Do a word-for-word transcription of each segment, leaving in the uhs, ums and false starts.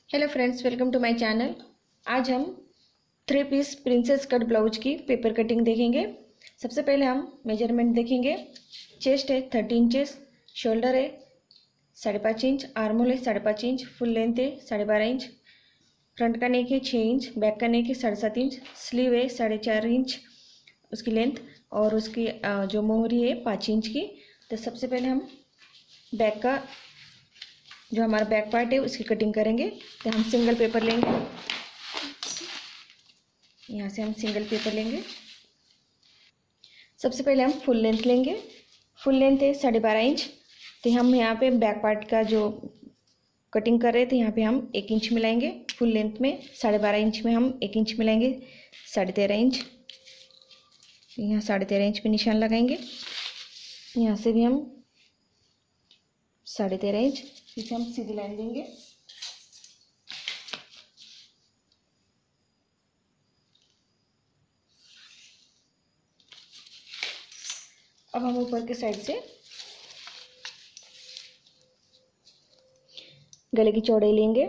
Hello friends, welcome to my channel. आज हम three piece princess cut blouse की paper cutting देखेंगे। सबसे पहले हम मेजरमेंट देखेंगे। चेस्ट है थर्टी इंचेस, शोल्डर है साढ़े पाँच इंच, आर्मोल है साढ़े पाँच इंच, फुल लेंथ है साढ़े बारह इंच, फ्रंट का नेक है छः इंच, बैक का नेक है साढ़े सात इंच, स्लीव है साढ़े चार इंच उसकी लेंथ, और उसकी जो मोहरी है पाँच इंच की। तो सबसे पहले हम बैक का जो हमारा बैक पार्ट है उसकी कटिंग करेंगे। तो हम सिंगल पेपर लेंगे, यहाँ से हम सिंगल पेपर लेंगे। सबसे पहले हम फुल लेंथ लेंगे। फुल लेंथ है साढ़े बारह इंच। तो हम यहाँ पे बैक पार्ट का जो कटिंग कर रहे थे यहाँ पे हम एक इंच मिलाएंगे। फुल लेंथ में साढ़े बारह इंच में हम एक इंच मिलाएंगे, साढ़े तेरह इंच। यहाँ साढ़े तेरह इंच पे निशान लगाएंगे। यहाँ से भी हम साढ़े तेरह इंच, इसे हम सीधी लाइन देंगे। अब हम ऊपर के साइड से गले की चौड़ाई लेंगे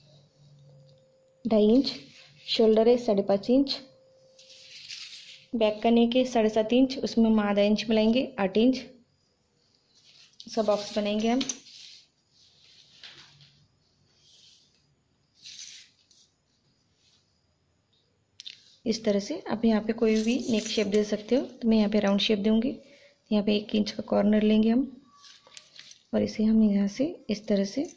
ढाई इंच, शोल्डर है साढ़े पाँच इंच, बैक का नेक है साढ़े सात इंच, उसमें हम आधा इंच मिलाएंगे आठ इंच। इसका बॉक्स बनाएंगे हम। इस तरह से आप यहाँ पे कोई भी नेक शेप दे सकते हो। तो मैं यहाँ पे राउंड शेप दूंगी। यहाँ पे एक इंच का कॉर्नर लेंगे हम, और इसे हम यहाँ से इस तरह से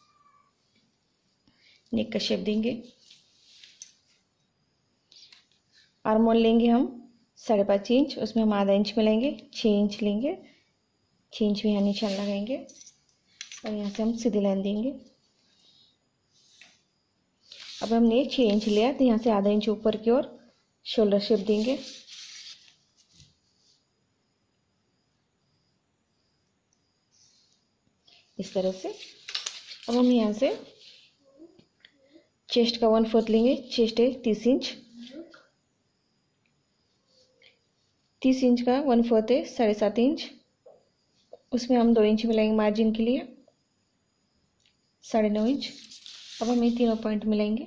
नेक का शेप देंगे। आर्मोल लेंगे हम साढ़े पाँच इंच, उसमें हम आधा इंच मिलाएंगे, छः इंच लेंगे, छः इंच में यहाँ निशान लगाएंगे, और यहाँ से हम सीधी लाइन देंगे। अब हमने छः इंच लिया तो यहाँ से आधा इंच ऊपर की ओर शोल्डर शेप देंगे। इस तरह से। अब हम यहाँ से चेस्ट का वन फोर्थ लेंगे। चेस्ट है तीस इंच, तीस इंच का वन फोर्थ है साढ़े सात इंच, उसमें हम दो इंच मिलाएंगे मार्जिन के लिए, साढ़े नौ इंच। अब हम ये तीनों पॉइंट मिलाएंगे।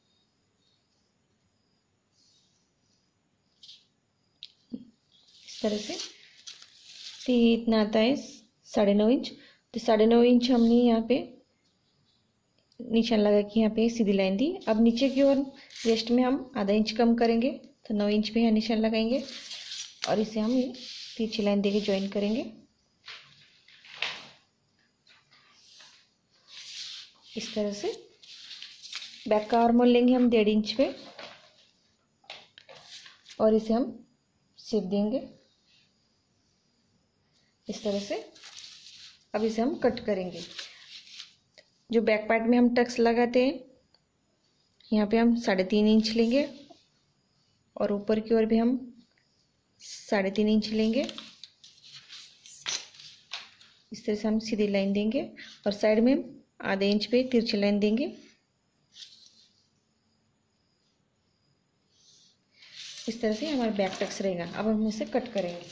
इस तरह से। तो ये इतना आता है साढ़े नौ इंच। तो साढ़े नौ इंच हमने यहाँ पे निशान लगा के यहाँ पे सीधी लाइन दी। अब नीचे की ओर वेस्ट में हम आधा इंच कम करेंगे, तो नौ इंच पे यहाँ निशान लगाएंगे, और इसे हम ये तिरछी लाइन देके ज्वाइन करेंगे। इस तरह से। बैक का आर्मोल लेंगे हम डेढ़ इंच पे, और इसे हम शेप देंगे इस तरह से। अब इसे हम कट करेंगे। जो बैक पार्ट में हम टक्स लगाते हैं यहाँ पे हम साढ़े तीन इंच लेंगे, और ऊपर की ओर भी हम साढ़े तीन इंच लेंगे। इस तरह से हम सीधी लाइन देंगे, और साइड में आधे इंच पे तिरछी लाइन देंगे। इस तरह से हमारा बैक टक्स रहेगा। अब हम इसे कट करेंगे।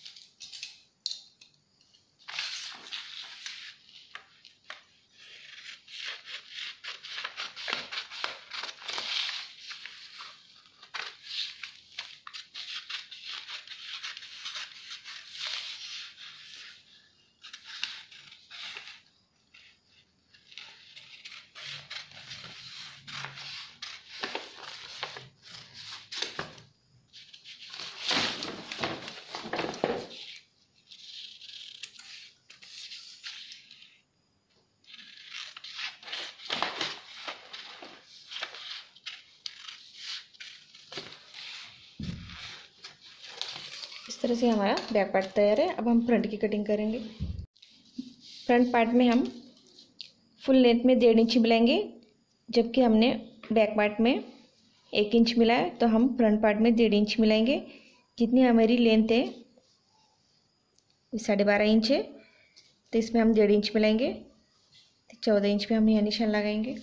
इस तरह से हमारा बैक पार्ट तैयार है। अब हम फ्रंट की कटिंग करेंगे। फ्रंट पार्ट में हम फुल लेंथ में डेढ़ इंच मिलाएंगे, जबकि हमने बैक पार्ट में एक इंच मिला है, तो हम फ्रंट पार्ट में डेढ़ इंच मिलाएंगे। जितनी हमारी लेंथ है साढ़े बारह इंच है, तो इसमें हम डेढ़ इंच मिलाएंगे, तो चौदह इंच पे हम यहाँ निशान लगाएंगे।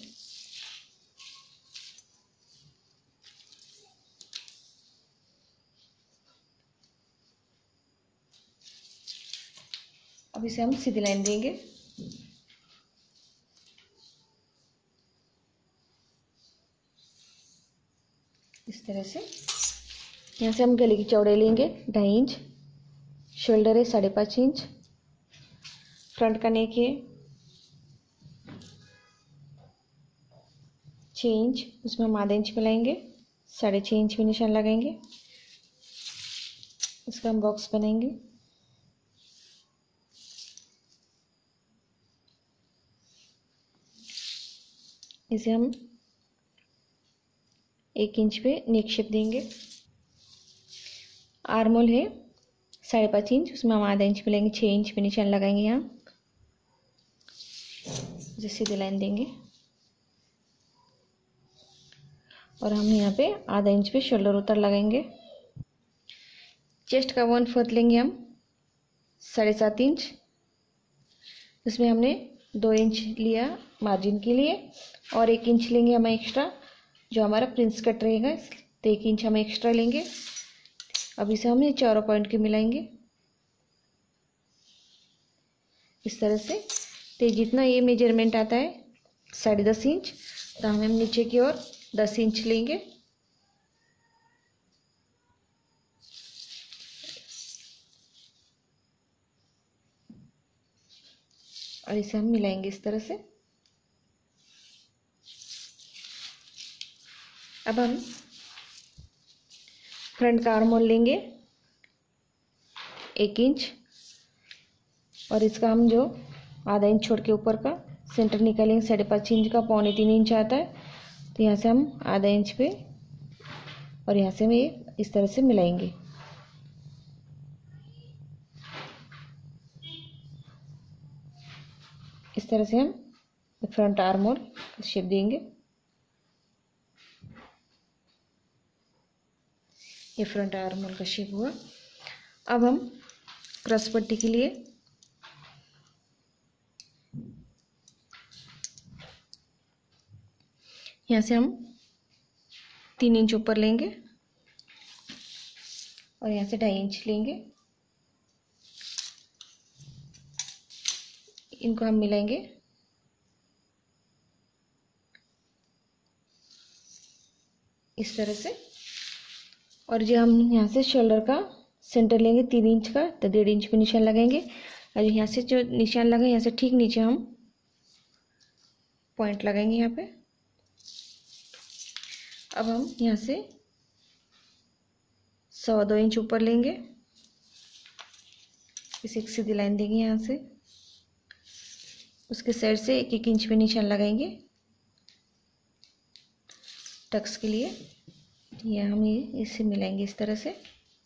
अब इसे हम सीधी लाइन देंगे। इस तरह से। यहाँ से हम गले की चौड़ाई लेंगे ढाई इंच, शोल्डर है साढ़े पाँच इंच, फ्रंट का नेक है छः इंच, उसमें हम आधा इंच मिलाएंगे, साढ़े छः इंच में निशान लगाएंगे। इसका हम बॉक्स बनाएंगे। इसे हम एक इंच पे नेक शेप देंगे। आर्मोल है साढ़े पाँच इंच, उसमें हम आधा इंच मिलाएंगे, छः इंच पे निशान लगाएंगे। यहाँ जैसे सीधी लाइन देंगे और हम यहाँ पे आधा इंच पे शोल्डर उतर लगाएंगे। चेस्ट का वन फोर्थ लेंगे हम साढ़े सात इंच, इसमें हमने दो इंच लिया मार्जिन के लिए और एक इंच लेंगे हम एक्स्ट्रा जो हमारा प्रिंस कट रहेगा, तो एक इंच हम एक्स्ट्रा लेंगे। अब इसे हम चारों पॉइंट के मिलाएंगे इस तरह से। तो जितना ये मेजरमेंट आता है साढ़े दस इंच, तो हमें नीचे की ओर दस इंच लेंगे और इसे हम मिलाएंगे इस तरह से। अब हम फ्रंट का आर्म होल लेंगे एक इंच और इसका हम जो आधा इंच छोड़ के ऊपर का सेंटर निकालेंगे, साढ़े पाँच इंच का पौने तीन इंच आता है, तो यहाँ से हम आधा इंच पे और यहाँ से हम ये इस तरह से मिलाएंगे। इस तरह से हम फ्रंट आर्म होल शेप देंगे। ये फ्रंट आर्म होल का शेप हुआ। अब हम क्रॉस पट्टी के लिए यहाँ से हम तीन इंच ऊपर लेंगे और यहाँ से ढाई इंच लेंगे, इनको हम मिलाएंगे। इस तरह से। और जो हम यहाँ से शोल्डर का सेंटर लेंगे तीन इंच का, तो डेढ़ इंच पे निशान लगाएंगे और यहाँ से जो निशान लगा यहाँ से ठीक नीचे हम पॉइंट लगाएंगे यहाँ पे। अब हम यहाँ से सवा दो इंच ऊपर लेंगे, इसे एक सीधी लाइन देंगे यहाँ से, उसके साइड से एक एक इंच पे निशान लगाएंगे टक्स के लिए। या हम ये इसे मिलाएंगे इस तरह से।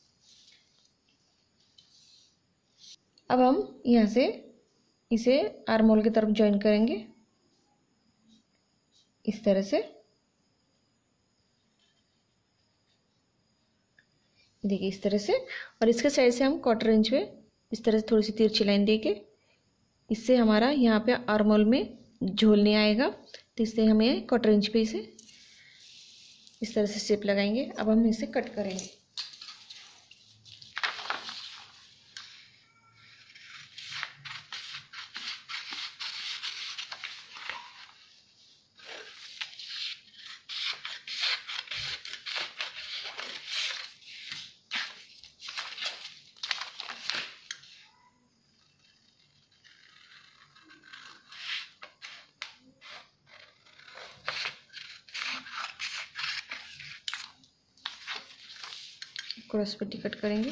अब हम यहाँ से इसे आर्म होल की तरफ ज्वाइन करेंगे इस तरह से। देखिए इस तरह से। और इसके साइड से हम क्वार्टर इंच पे इस तरह से थोड़ी सी तिरछी लाइन देके, इससे हमारा यहाँ पे आर्म होल में झोल नहीं आएगा, तो इससे हमें क्वार्टर इंच पे इसे इस तरह से शेप लगाएंगे। अब हम इसे कट करेंगे। क्रॉस पट्टी कट करेंगे।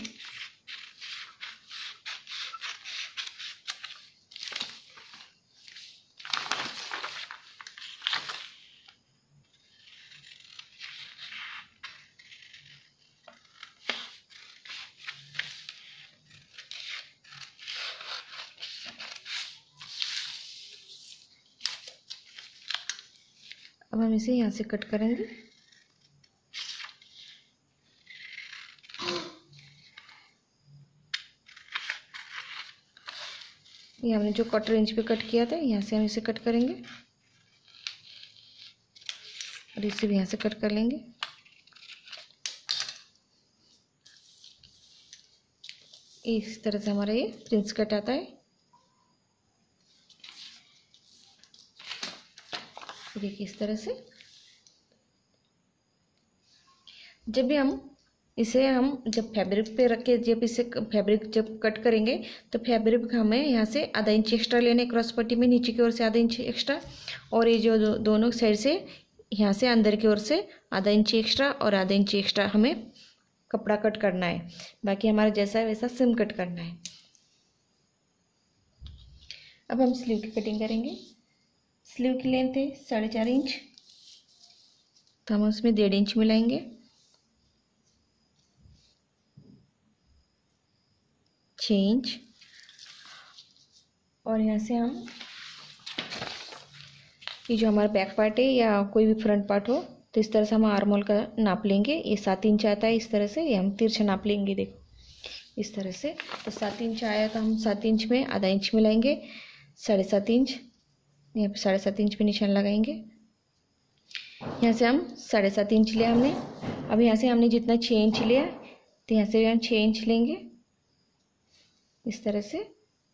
अब हम इसे यहाँ से कट करेंगे। ये हमने जो क्वार्टर इंच पे कट किया था, यहाँ से हम इसे कट करेंगे और इसे भी यहाँ से कट कर लेंगे। इस तरह से हमारा ये प्रिंस कट आता है। देखिए इस तरह से। जब भी हम इसे हम जब फैब्रिक पे रख के जब इसे फैब्रिक जब कट करेंगे तो फैब्रिक हमें यहाँ से आधा इंच एक्स्ट्रा लेने क्रॉस पट्टी में, नीचे की ओर से आधा इंच एक्स्ट्रा, और ये जो दो, दोनों साइड से यहाँ से अंदर की ओर से आधा इंच एक्स्ट्रा और आधा इंच एक्स्ट्रा हमें कपड़ा कट करना है। बाकी हमारा जैसा है वैसा सिम कट करना है। अब हम स्लीव की कटिंग करेंगे। स्लीव की लेंथ है साढ़े चार इंच, तो हम उसमें डेढ़ इंच मिलाएंगे। छः इंच, और यहाँ से हम ये जो हमारा बैक पार्ट है या कोई भी फ्रंट पार्ट हो तो इस तरह से हम आर्म होल का नाप लेंगे। ये सात इंच आता है, इस तरह से ये हम तिरछा नाप लेंगे। देखो इस तरह से, तो सात इंच आया तो हम सात इंच में आधा इंच मिलाएंगे। साढ़े सात इंच, यहाँ पे साढ़े सात इंच पे निशान लगाएंगे। यहाँ से हम साढ़े सात इंच लिया हमने। अब यहाँ से हमने जितना छः इंच लिया तो यहाँ से हम छः इंच लेंगे इस तरह से।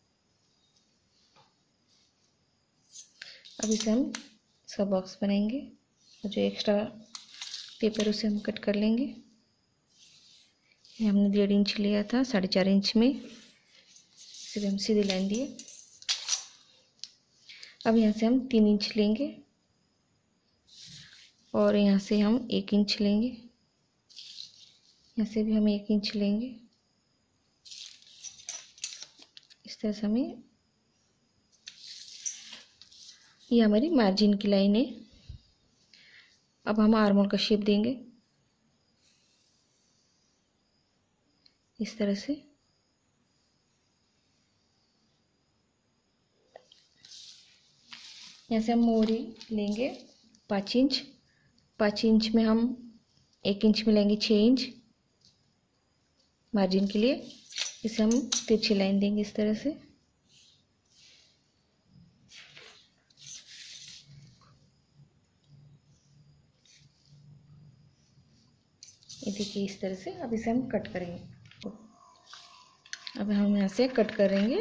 अब इसे हम इसका बॉक्स बनाएंगे और जो एक्स्ट्रा पेपर उसे हम कट कर लेंगे। ये हमने डेढ़ इंच लिया था, साढ़े चार इंच में इसे हम सीधी लाइन दिए। अब यहाँ से हम तीन इंच लेंगे और यहाँ से हम एक इंच लेंगे, यहाँ से भी हम एक इंच लेंगे। इस तरह से हमें, ये हमारी मार्जिन की लाइन है। अब हम आर्म होल का शेप देंगे इस तरह से। यहाँ से हम मोहरी लेंगे पाँच इंच, पाँच इंच में हम एक इंच मिलाएंगे छः इंच मार्जिन के लिए। इसे हम तिरछी लाइन देंगे इस तरह से। ये देखिए इस तरह से। अब इसे हम कट करेंगे। अब हम यहाँ से कट करेंगे।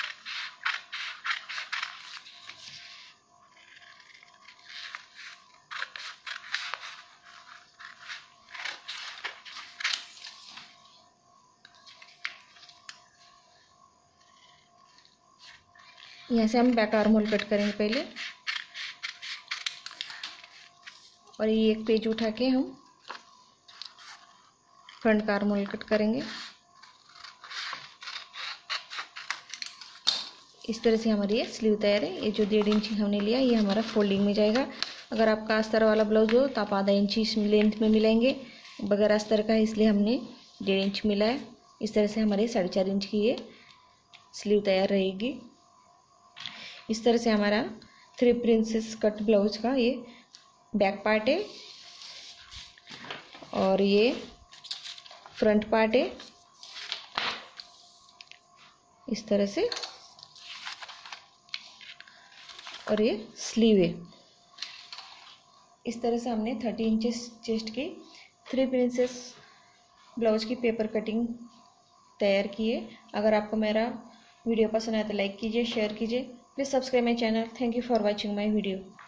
यहाँ से हम बैक आर्म होल कट करेंगे पहले, और ये एक पेज उठा के हम फ्रंट का आर्म होल कट करेंगे। इस तरह से हमारी ये स्लीव तैयार है। ये जो डेढ़ इंच हमने लिया ये हमारा फोल्डिंग में जाएगा। अगर आपका अस्तर वाला ब्लाउज हो तो आप आधा इंच इस लेंथ में मिलाएंगे, बगैर अस्तर का है इसलिए हमने डेढ़ इंच मिला है। इस तरह से हमारे साढ़े चार इंच की ये स्लीव तैयार रहेगी। इस तरह से हमारा थ्री प्रिंसेस कट ब्लाउज का ये बैक पार्ट है और ये फ्रंट पार्ट है इस तरह से, और ये स्लीव है। इस तरह से हमने थर्टी इंचेस चेस्ट की थ्री प्रिंसेस ब्लाउज की पेपर कटिंग तैयार की है। अगर आपको मेरा वीडियो पसंद आया तो लाइक कीजिए, शेयर कीजिए। Please subscribe my channel. Thank you for watching my video.